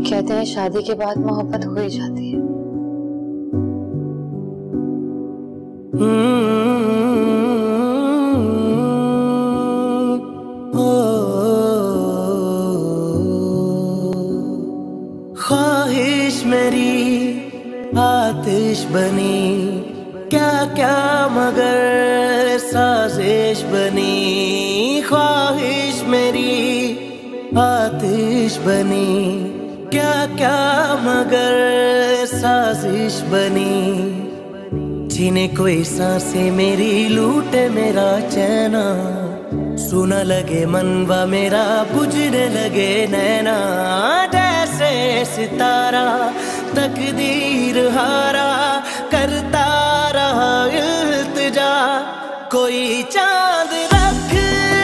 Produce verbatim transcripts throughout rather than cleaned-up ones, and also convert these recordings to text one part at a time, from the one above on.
कहते हैं शादी के बाद मोहब्बत हो ही जाती है। ख्वाहिश मेरी आतिश बनी, क्या क्या मगर साजिश बनी। ख्वाहिश मेरी आतिश बनी, क्या क्या मगर साजिश बनी। जीने कोई सांसें मेरी, लूटे मेरा चैना। सुना लगे मनवा मेरा, बुझने लगे नैना। जैसे सितारा तकदीर हारा, करता रहा इल्तिजा। कोई चांद रख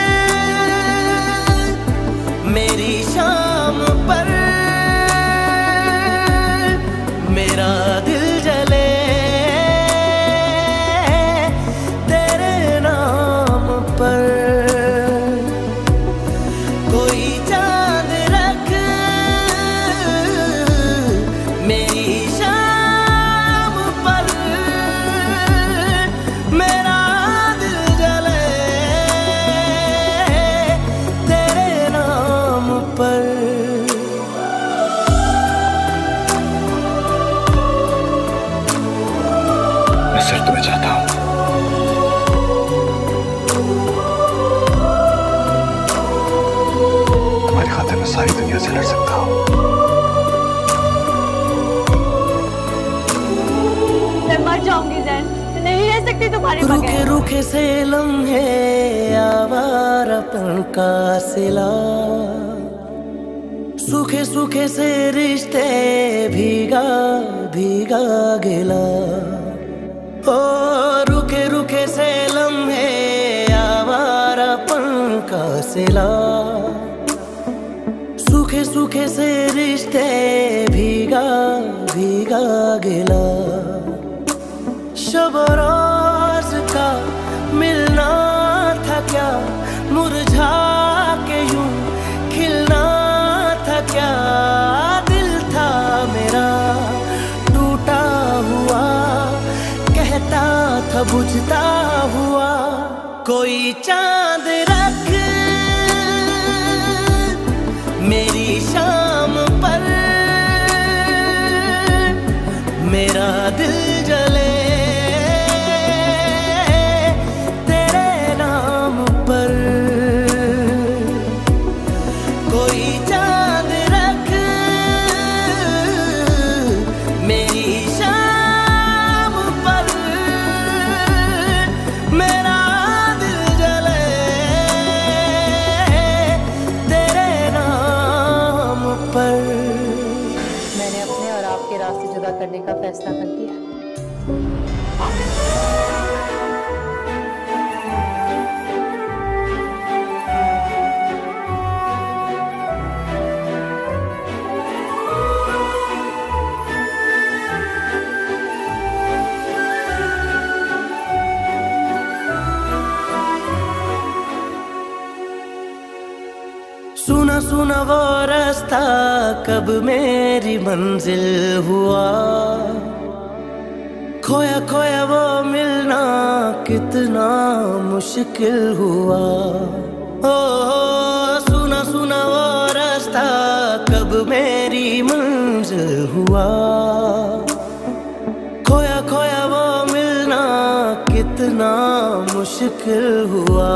मेरी शाम पर, मेरा दिल जले तेरे नाम पर। कोई चांद रख मेरी शाम पर, मेरा दिल जले तेरे नाम पर। मैं सिर्फ तुम्हें चाहता हूं। तुम्हारी खातिर मैं सारी दुनिया से लड़ सकता हूं। मैं मर जाऊंगी ज़ैन, नहीं रह सकती तुम्हारे बगैर। रुके रुके से लम्हे आवारापन का सिला, सूखे सूखे से रिश्ते भीगा भीगा गिला। ओ रुके रुके से लम्हे आवारापन का सिला, सूखे सूखे से रिश्ते भीगा भीगा गिला। शब रोज का मिलना था क्या, मुरझा के यूं खिलना था क्या। दिल था मेरा टूटा हुआ, कहता था बुझता हुआ। कोई चांद रख मेरी शाम पर, मेरा दिल जले तेरे नाम पर। कोई चांद रख मेरी शाम पर, मेरा दिल जले तेरे नाम पर। मैंने अपने और आपके रास्ते जुदा करने का फैसला कर लिया। सुना सुना वो रास्ता कब मेरी मंजिल हुआ। खोया खोया वो मिलना कितना मुश्किल हुआ। ओ सुना सुना वो रास्ता कब मेरी मंजिल हुआ। खोया खोया वो मिलना कितना मुश्किल हुआ।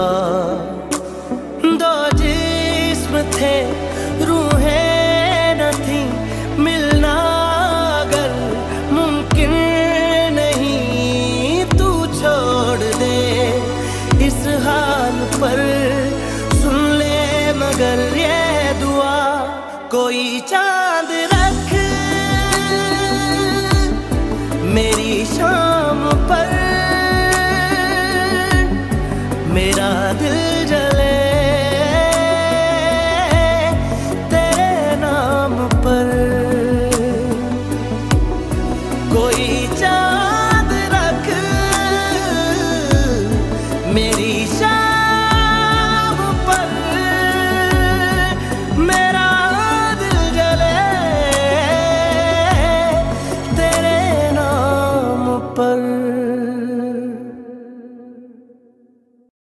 दो जिस्म थे रूहें न थी, मिलना अगर मुमकिन नहीं। तू छोड़ दे इस हाल पर, सुन ले मगर ये दुआ। कोई चांद रख मेरी शाम पर, मेरा दिल जले तेरे नाम पर। कोई चांद रख मेरी शाम पर, मेरा दिल जले पर।